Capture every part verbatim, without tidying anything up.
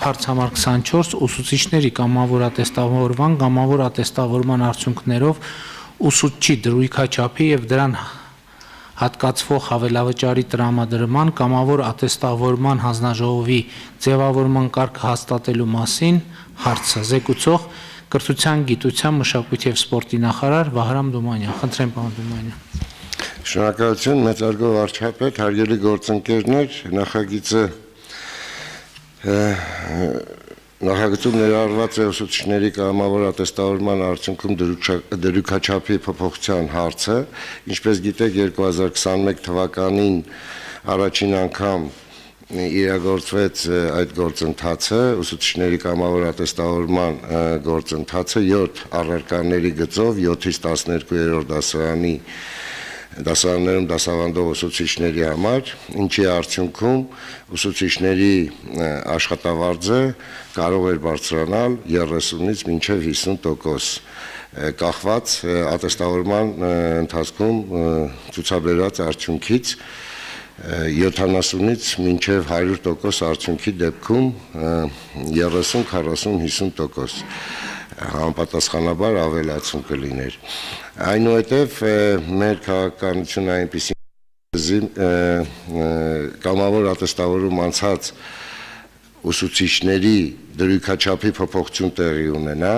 Հարց համար քսանչորս ուսուցիչների կամավոր ատեստավորման, կամավոր ատեստավորման արդյունքներով ուսուցչի դրույքաչափի եւ դրան հատկացվող հավելավճարի տրամադրման, կամավոր ատեստավորման հանձնաժողովի ձևավորման կարգը հաստատելու մասին հարցը զեկուցող Կրթության, գիտության, մշակույթի եւ սպորտի նախարար Վահրամ Դոմանյան։ Խնդրեմ, պարոն Դոմանյան։ Շնորհակալություն, մեծարգո վարչապետ, հարգելի գործընկերներ, նախագիծը նախագծում ներառված է ուսուցիչների կամավոր ատեստավորման արդյունքում դրույքաչափի փոփոխության հարցը, ինչպես գիտեք, երկու հազար քսանմեկ թվականին առաջին անգամ իրագործվեց այդ գործընթացը, ուսուցիչների կամավոր ատեստավորման գործընթացը յոթ առարկաների գծով յոթից տասներկուերորդ դասարանի դասարաններում դասավանդող ուսուցիչների համար, ինչի արդյունքում ուսուցիչների աշխատավարձը կարող էր բարձրանալ երեսունից մինչև հիսուն տոկոս, կախված ատեստավորման ընթացքում ցուցաբերած արդյունքից, յոթանասունից մինչև հարյուր տոկոս արդյունքի դեպքում երեսուն, քառասուն, հիսուն տոկոս համապատասխանաբար ավելացում կլիներ։ Այնուհետև մեր քաղաքականությունը այնպիսի կամավոր ատեստավորում անցած ուսուցիչների դրույքաչափի փոփոխություն տեղի ունենա,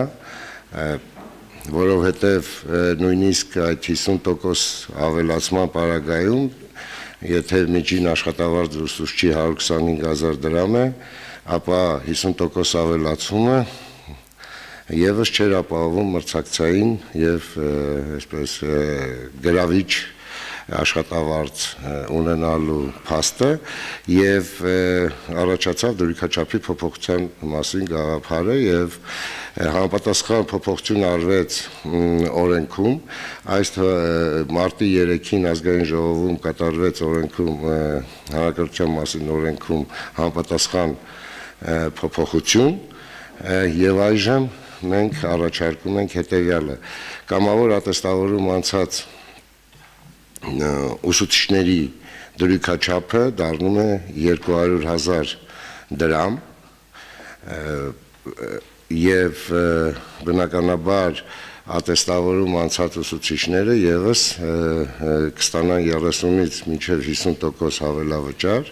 որովհետև նույնիսկ այդ հիսուն տոկոս ավելացման պարագայում, եթե միջին աշխատավարձ ուսուցչի հարյուր քսանհինգ հազար դրամ է, ապա հիսուն տոկոս ավելացումը եւս չէր ապահովում մրցակցային եւ այսպես գրավիչ աշխատավարձ ունենալու փաստը եւ առաջացավ դրույքաչափի փոփոխության մասին գաղափարը եւ համապատասխան փոփոխություն արվեց օրենքում, այս մարտի երեքին ազգային ժողովում կատարվեց օրենքում հանրակրթության մասին օրենքում համապատասխան փոփոխություն եւ այժմ մենք առաջարկում ենք հետևյալը. կամավոր ատեստավորում անցած ուսուցիչների դրույքաչափը դառնում է երկու հարյուր հազար դրամ եւ բնականաբար ատեստավորում անցած ուսուցիչները եւս կստանան երեսունից մինչև հիսուն տոկոս հավելավճար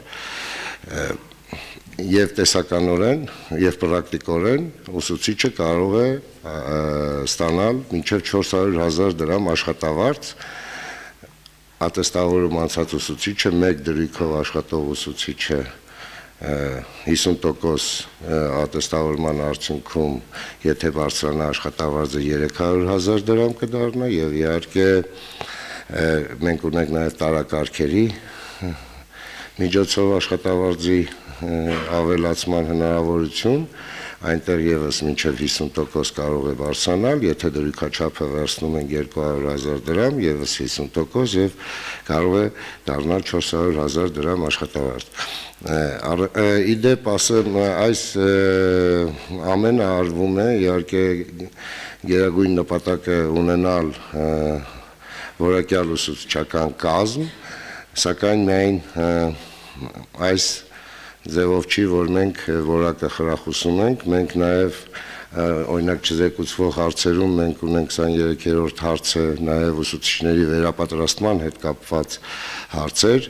եւ տեսականորեն եւ պրակտիկորեն ուսուցիչը կարող է ստանալ մինչև չորս հարյուր հազար դրամ աշխատավարձ, ատեստավորում անցած ուսուցիչը մեկ դրույքով աշխատող ուսուցիչը հիսուն տոկոս ատեստավորման արդյունքում, եթե բարձրանա աշխատավարձը երեք հարյուր հազար դրամ կդառնա եւ իհարկե մենք ունենք նաեւ տարակարգերի միջոցով աշխատավարձի ավելացման հնարավորություն, այնտեղ եւս մինչև հիսուն տոկոս կարող է բարձրանալ, եթե դրույքաչափը վերցնում են երկու հարյուր հազար դրամ, եւս հիսուն տոկոս եւ կարող է դառնալ չորս հարյուր հազար դրամ աշխատավարձ։ Իդեպ ասեմ, այս ամենը արվում է իհարկե գերագույն նպատակը ունենալ որակյալ ուսուցչական կազմ, սակայն միայն այս ձևով չի, որ մենք որակը խրախուսում ենք, մենք նաև օրինակ չզեկուցվող հարցերում մենք ունենք քսաներկերորդ հարցը նաև ուսուցիչների վերապատրաստման հետ կապված հարցեր,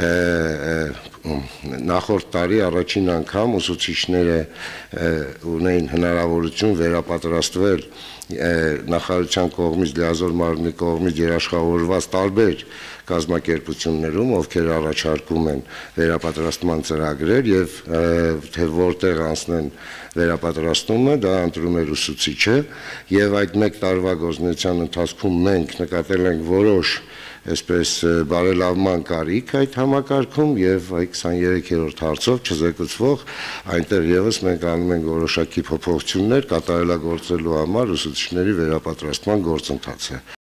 նախորդ տարի առաջին անգամ ուսուցիչները ունեին հնարավորություն վերապատրաստվել նախարարության կողմից, լիազոր մարմնի կողմից երաշխավորված տարբեր կազմակերպություններում, ովքեր առաջարկում են վերապատրաստման ծրագրեր եւ թե որտեղ անցնեն վերապատրաստումը, դա ընտրում էր ուսուցիչը եւ այդ մեկ տարվա գործունեության ընթացքում մենք նկատել ենք որոշ այսպես բարելավման կարիք այդ համակարգում եւ այդ քսաներկերորդ հարցով չզեկուցվող այնտեղ եւս մենք անում ենք որոշակի փոփոխություններ կատարելագործելու համար ուսուցիչների վերապատրաստման գործընթացը